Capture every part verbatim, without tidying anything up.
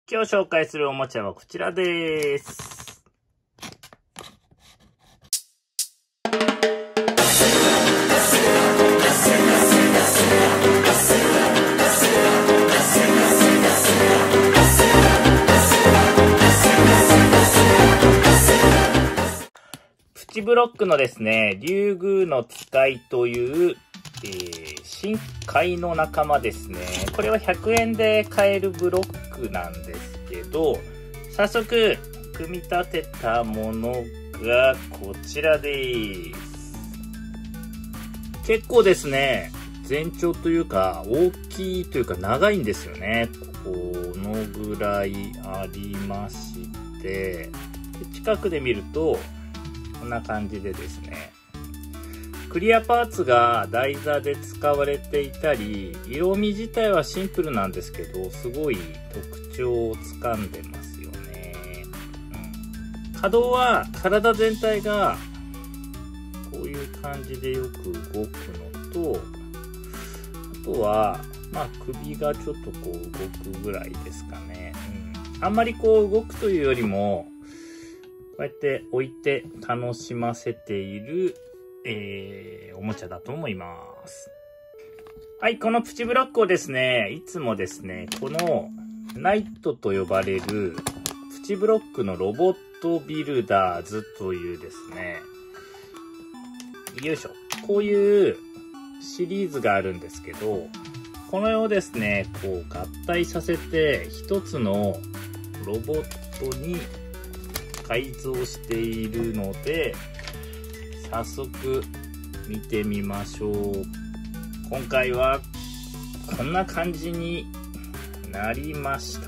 今日紹介するおもちゃはこちらです。プチブロックのですね、竜宮の使いという、えー、深海の仲間ですね。これはひゃくえんで買えるブロックなんですけど、早速組み立てたものがこちらです。結構ですね、全長というか大きいというか長いんですよね。このぐらいありまして、近くで見るとこんな感じでですね、クリアパーツが台座で使われていたり、色味自体はシンプルなんですけど、すごい特徴をつかんでますよね。うん、可動は体全体がこういう感じでよく動くのと、あとは、まあ首がちょっとこう動くぐらいですかね。うん、あんまりこう動くというよりも、こうやって置いて楽しませているえー、おもちゃだと思います。はい、このプチブロックをですね、いつもですね、このナイトと呼ばれるプチブロックのロボットビルダーズというですね、よいしょ、こういうシリーズがあるんですけど、これをですね、こう合体させて一つのロボットに改造しているので、早速見てみましょう。今回はこんな感じになりました。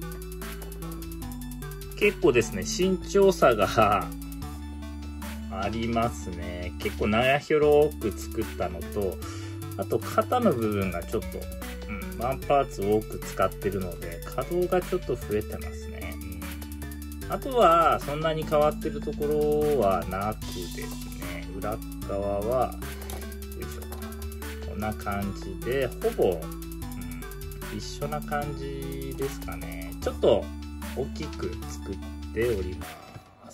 結構ですね、身長差がありますね。結構長広く作ったのと、あと肩の部分がちょっと、うん、ワンパーツ多く使ってるので可動がちょっと増えてますね。あとはそんなに変わってるところはなくですね、裏側はよいしょ、こんな感じでほぼ、うん、一緒な感じですかね。ちょっと大きく作っております。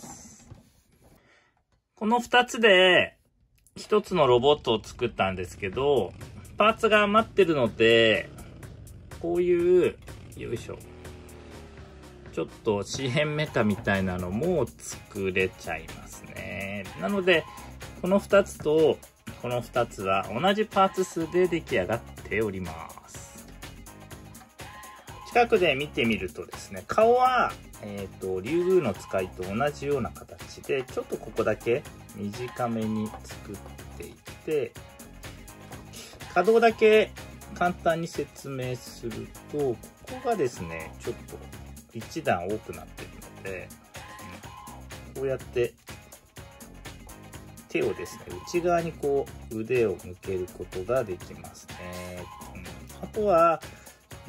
このふたつでひとつのロボットを作ったんですけど、パーツが余ってるので、こういうよいしょ、ちょっと紙片メカみたいなのも作れちゃいますね。なので、このふたつとこのふたつは同じパーツ数で出来上がっております。近くで見てみるとですね、顔は、えっと、竜宮の使いと同じような形で、ちょっとここだけ短めに作っていて、可動だけ簡単に説明すると、ここがですね、ちょっと一段多くなっているので、うん、こうやって手をですね、内側にこう腕を向けることができますね。うん、あとは、うん、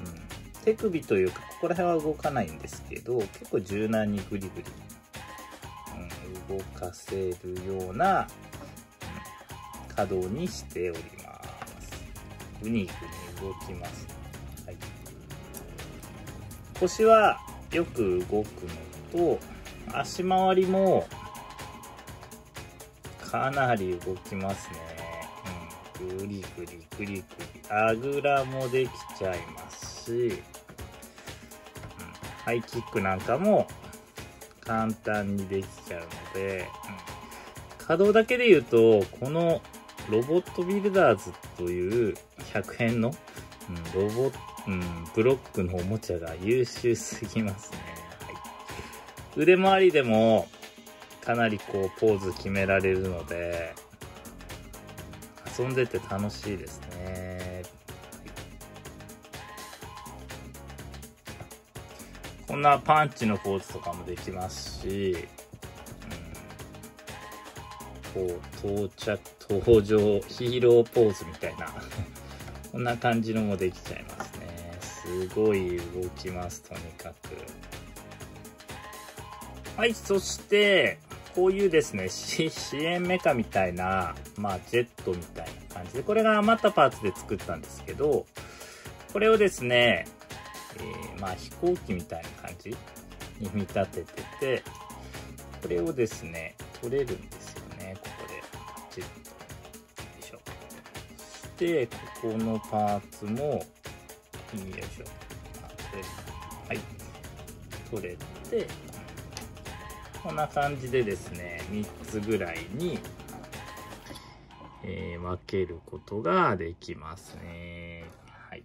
手首というかここら辺は動かないんですけど、結構柔軟にグリグリ、うん、動かせるような、うん、可動にしております。グニグニ動きます。はい、腰はよく動くのと、足回りもかなり動きますね。うん、グリグリグリグリ、あぐらもできちゃいますし、うん、ハイキックなんかも簡単にできちゃうので、うん、可動だけで言うと、このロボットビルダーズというひゃくえんの、うん、ロボットうん、ブロックのおもちゃが優秀すぎますね。はい、腕回りでもかなりこうポーズ決められるので、遊んでて楽しいですね。はい、こんなパンチのポーズとかもできますし、うん、こう到着登場ヒーローポーズみたいなこんな感じのもできちゃいますね。すごい動きます、とにかく。はい、そしてこういうですね、支援メカみたいな、まあジェットみたいな感じで、これが余ったパーツで作ったんですけど、これをですね、 えー、まあ飛行機みたいな感じに見立ててて、これをですね取れるんですよね。ここでチッと、よいしょ。そしてここのパーツもよいしょ、あ、取れる、はい、取れて、こんな感じでですねみっつぐらいに、えー、分けることができますね。はい、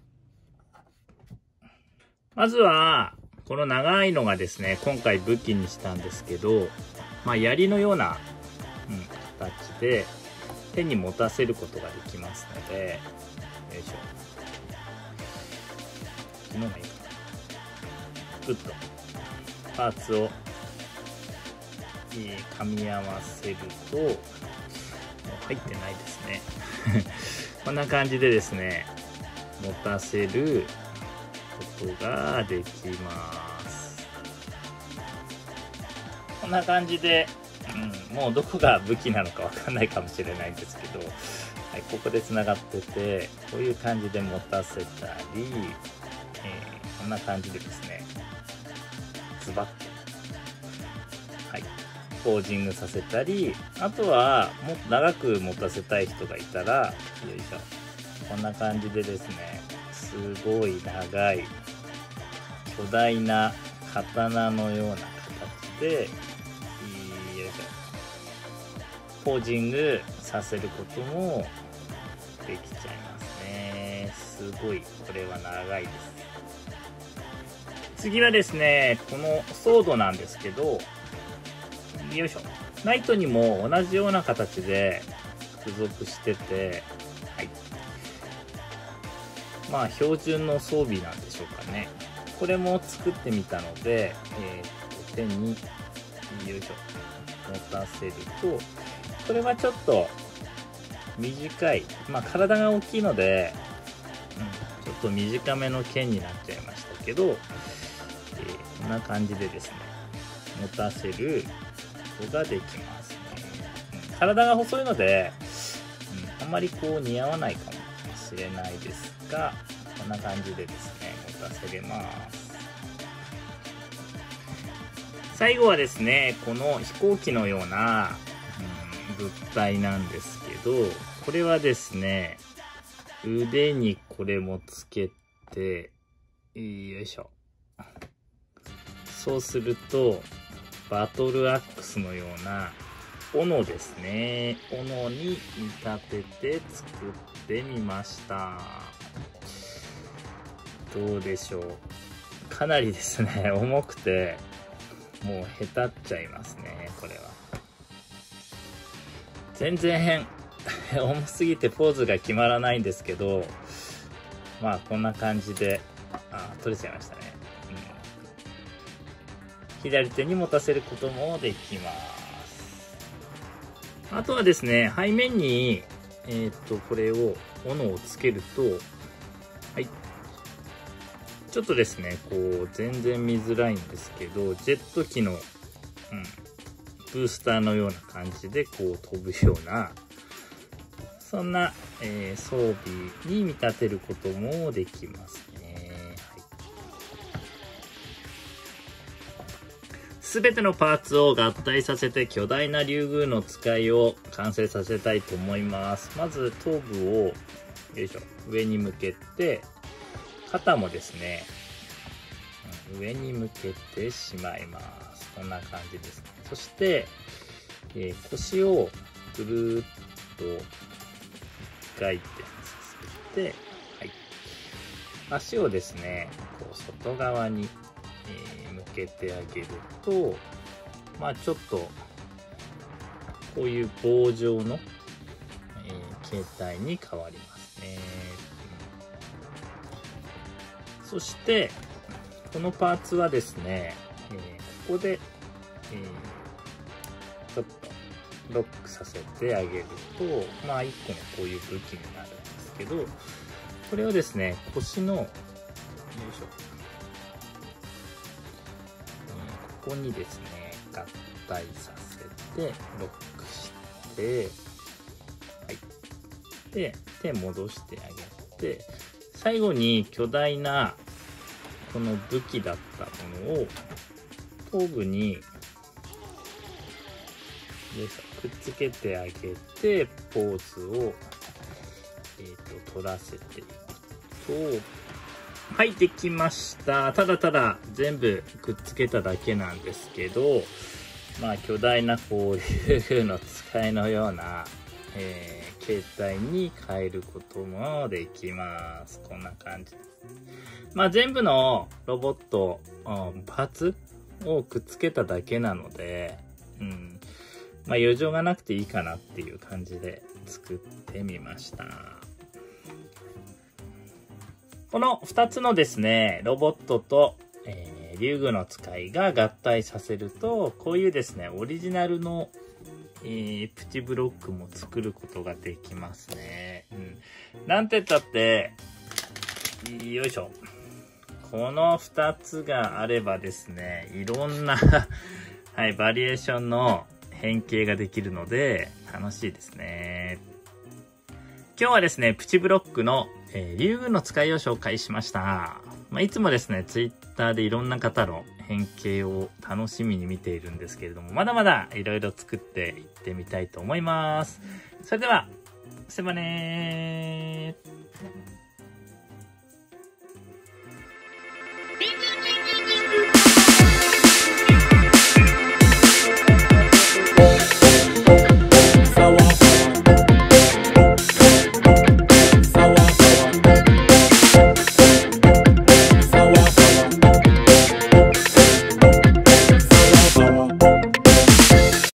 まずはこの長いのがですね今回武器にしたんですけど、まあ、槍のような、うん、形で手に持たせることができますので、よいしょ、こっちの方がいいかな。グッとパーツを、えー、噛み合わせると、もう入ってないですねこんな感じでですね持たせることができます。こんな感じで、うん、もうどこが武器なのかわかんないかもしれないんですけど、はい、ここでつながってて、こういう感じで持たせたり、えー、こんな感じでですねズバッと、はい、ポージングさせたり、あとはもっと長く持たせたい人がいたら、よいしょ、こんな感じでですねすごい長い巨大な刀のような形で、よいしょ、ポージングさせることもできちゃいますね。すごいこれは長いです。次はですねこのソードなんですけど、よいしょ、ナイトにも同じような形で付属してて、はい、まあ標準の装備なんでしょうかね。これも作ってみたので、えー、と手によいしょ持たせると、これはちょっと短い、まあ体が大きいので、うん、ちょっと短めの剣になっちゃいましたけど、えー、こんな感じでですね持たせることができますね。うん、体が細いので、うん、あんまりこう似合わないかもしれないですが、こんな感じでですね持たせれます。最後はですねこの飛行機のような、うん、物体なんですけど、これはですね腕にこれもつけて、よいしょ、そうするとバトルアックスのような斧ですね、斧に見立てて作ってみました。どうでしょう、かなりですね重くてもうへたっちゃいますね。これは全然変重すぎてポーズが決まらないんですけど、まあこんな感じで、あ、取れちゃいましたね、うん、左手に持たせることもできます。あとはですね背面にえー、っとこれを斧をつけると、はい、ちょっとですねこう全然見づらいんですけど、ジェット機の、うん、ブースターのような感じでこう飛ぶような、そんな、えー、装備に見立てることもできますね。すべてのパーツを合体させて巨大な竜宮の使いを完成させたいと思います。まず頭部をよいしょ上に向けて、肩もですね上に向けてしまいます。こんな感じですね。そして、えー、腰をぐるーっと回転させて、はい、足をですねこう外側に、えー、向けてあげると、まあちょっとこういう棒状の、えー、形態に変わりますね。うん、そしてこのパーツはですね、えー、ここで、えー、ちょっとロックさせてあげると、まあいっこのこういう武器になるんですけど、これをですね腰のよいしょ、えー、ここにですね合体させてロックして、はい、で手戻してあげて、最後に巨大なこの武器だったものを頭部にくっつけてあげて、ポーズを、えーと、取らせていくと、はい、できました。ただただ全部くっつけただけなんですけど、まあ巨大なこう竜の使いのような、えー、形態に変えることもできます。こんな感じです。まあ全部のロボット、うん、パーツをくっつけただけなので、うん、まあ余剰がなくていいかなっていう感じで作ってみました。このふたつのですね、ロボットと、えー、竜宮の使いが合体させると、こういうですね、オリジナルの、えー、プチブロックも作ることができますね。うん。なんて言ったって、よいしょ。このふたつがあればですね、いろんな、はい、バリエーションの変形ができるので、楽しいですね。今日はですね、プチブロックのえー、竜宮の使いを紹介しました。まあ、いつもですね、ツイッターでいろんな方の変形を楽しみに見ているんですけれども、まだまだいろいろ作っていってみたいと思います。それでは、せまねー。